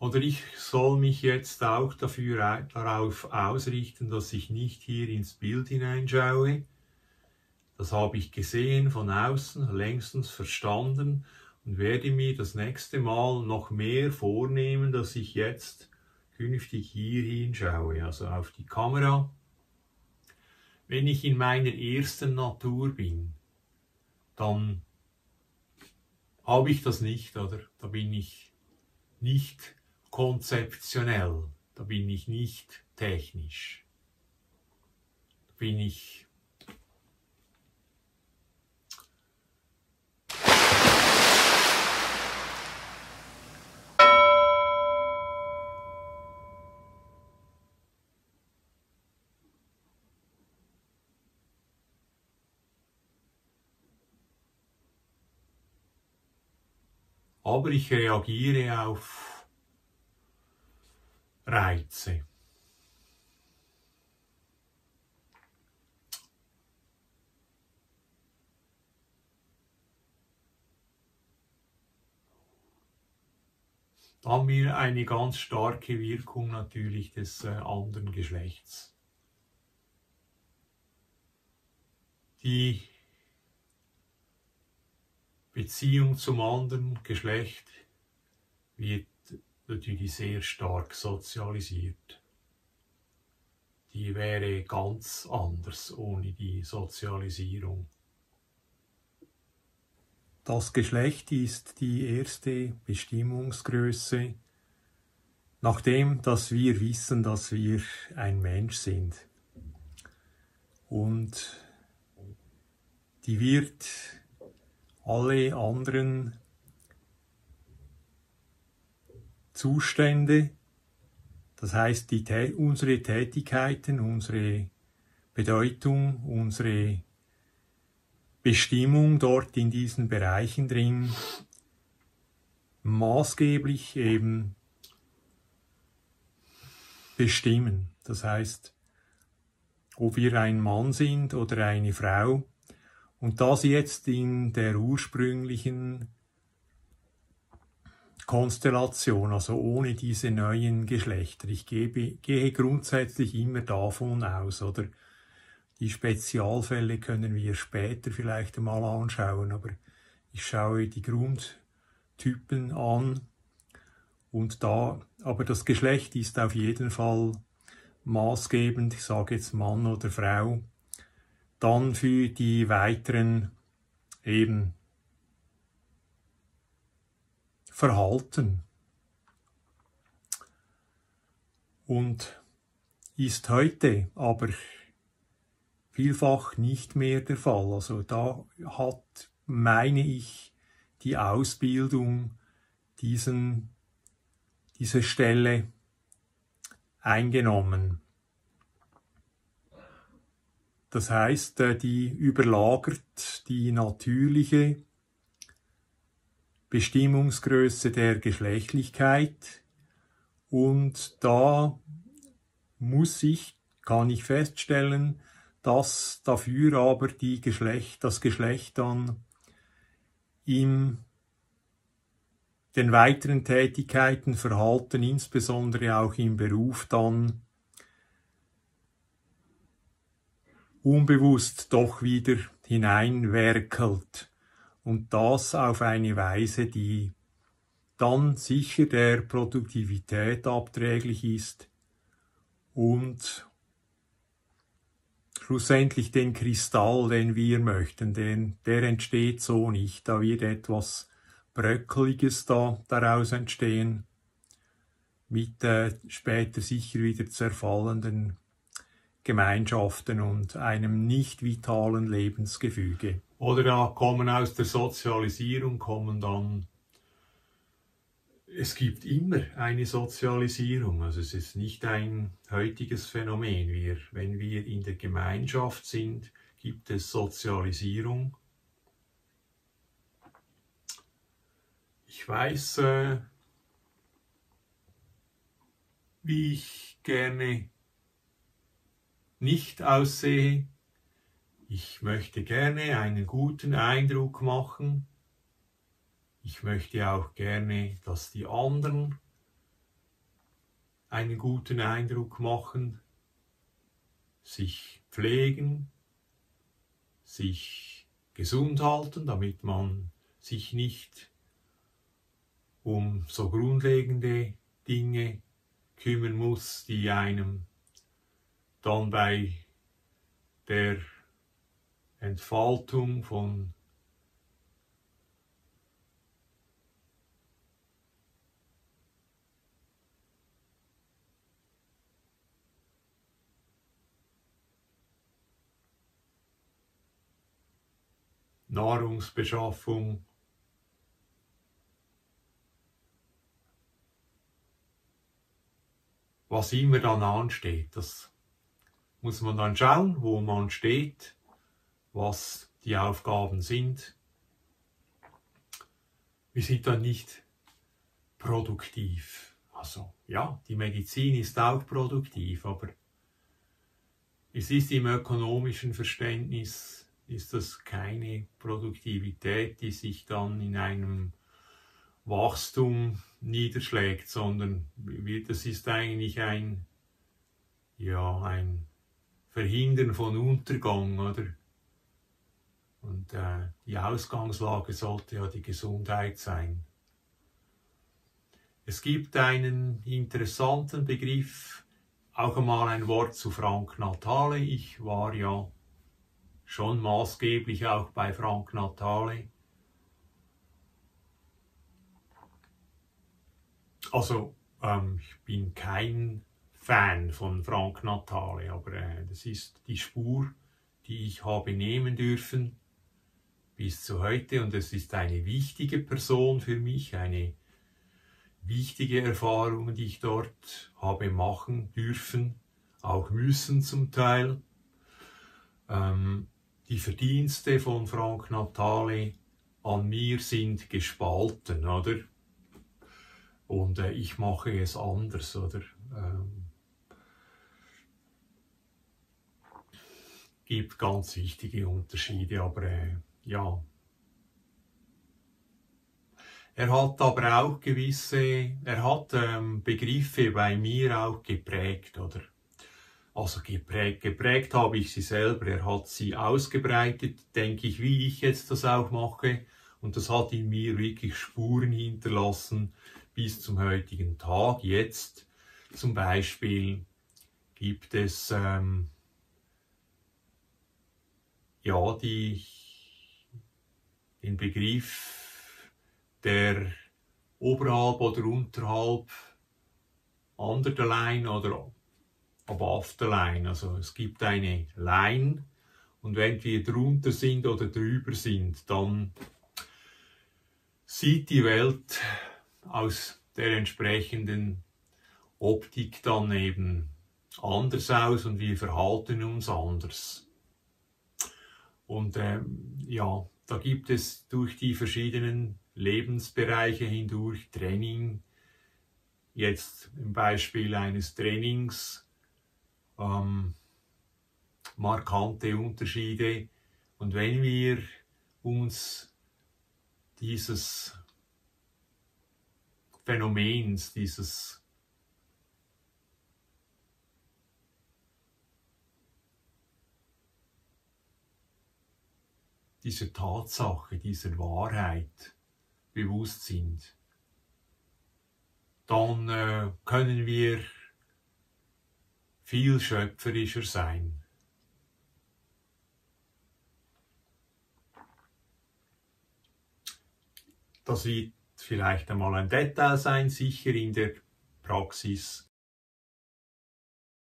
Oder ich soll mich jetzt auch darauf ausrichten, dass ich nicht hier ins Bild hineinschaue. Das habe ich gesehen von außen, längstens verstanden und werde mir das nächste Mal noch mehr vornehmen, dass ich jetzt künftig hier hinschaue, also auf die Kamera. Wenn ich in meiner ersten Natur bin, dann habe ich das nicht, oder? Da bin ich nicht konzeptionell, da bin ich nicht technisch, da bin ich aber ich reagiere auf Reize. Da haben wir eine ganz starke Wirkung natürlich des anderen Geschlechts. Die Beziehung zum anderen Geschlecht wird natürlich sehr stark sozialisiert. Die wäre ganz anders ohne die Sozialisierung. Das Geschlecht ist die erste Bestimmungsgröße, nachdem dass wir wissen, dass wir ein Mensch sind. Und die wird alle anderen Zustände, das heißt unsere Tätigkeiten, unsere Bedeutung, unsere Bestimmung dort in diesen Bereichen drin, maßgeblich eben bestimmen. Das heißt, ob wir ein Mann sind oder eine Frau, und das jetzt in der ursprünglichen Konstellation, also ohne diese neuen Geschlechter. Ich gehe grundsätzlich immer davon aus, oder? Die Spezialfälle können wir später vielleicht einmal anschauen, aber ich schaue die Grundtypen an aber das Geschlecht ist auf jeden Fall maßgebend, ich sage jetzt Mann oder Frau, dann für die weiteren eben Verhalten und ist heute aber vielfach nicht mehr der Fall. Also da hat, meine ich, die Ausbildung diese Stelle eingenommen. Das heißt, die überlagert die natürliche Bestimmungsgröße der Geschlechtlichkeit, und da kann ich feststellen, dass dafür aber das Geschlecht dann in den weiteren Tätigkeiten, Verhalten, insbesondere auch im Beruf dann unbewusst doch wieder hineinwerkelt, und das auf eine Weise, die dann sicher der Produktivität abträglich ist und schlussendlich den Kristall, den wir möchten, der entsteht so nicht. Da wird etwas Bröckeliges daraus entstehen, mit später sicher wieder zerfallenden Gemeinschaften und einem nicht vitalen Lebensgefüge. Oder da kommen aus der Sozialisierung, es gibt immer eine Sozialisierung, also es ist nicht ein heutiges Phänomen. Wenn wir in der Gemeinschaft sind, gibt es Sozialisierung. Ich weiß, wie ich gerne nicht aussehe. Ich möchte gerne einen guten Eindruck machen. Ich möchte auch gerne, dass die anderen einen guten Eindruck machen, sich pflegen, sich gesund halten, damit man sich nicht um so grundlegende Dinge kümmern muss, die einem dann bei der Entfaltung von Nahrungsbeschaffung, was immer dann ansteht. Das muss man dann schauen, wo man steht, was die Aufgaben sind. Wir sind dann nicht produktiv. Also ja, die Medizin ist auch produktiv, aber es ist im ökonomischen Verständnis ist das keine Produktivität, die sich dann in einem Wachstum niederschlägt, sondern das ist eigentlich ein Verhindern von Untergang, oder? Und die Ausgangslage sollte ja die Gesundheit sein. Es gibt einen interessanten Begriff, auch einmal ein Wort zu Frank Natale. Ich war ja schon maßgeblich auch bei Frank Natale. Also, ich bin kein Fan von Frank Natale, aber das ist die Spur, die ich habe nehmen dürfen bis zu heute, und es ist eine wichtige Person für mich, eine wichtige Erfahrung, die ich dort habe machen dürfen, auch müssen zum Teil. Die Verdienste von Frank Natale an mir sind gespalten, oder? Und ich mache es anders, oder? Gibt ganz wichtige Unterschiede, aber ja. Er hat aber auch Begriffe bei mir auch geprägt, oder? Also geprägt habe ich sie selber, er hat sie ausgebreitet, denke ich, wie ich jetzt das auch mache, und das hat in mir wirklich Spuren hinterlassen bis zum heutigen Tag. Jetzt zum Beispiel gibt es den Begriff der oberhalb oder unterhalb under the line oder above the line. Also es gibt eine Line, und wenn wir drunter sind oder drüber sind, dann sieht die Welt aus der entsprechenden Optik dann eben anders aus und wir verhalten uns anders. Und da gibt es durch die verschiedenen Lebensbereiche hindurch Training, jetzt im Beispiel eines Trainings, markante Unterschiede. Und wenn wir uns dieses Phänomens, dieser Tatsache, dieser Wahrheit bewusst sind, dann können wir viel schöpferischer sein. Das wird vielleicht einmal ein Detail sein, sicher in der Praxis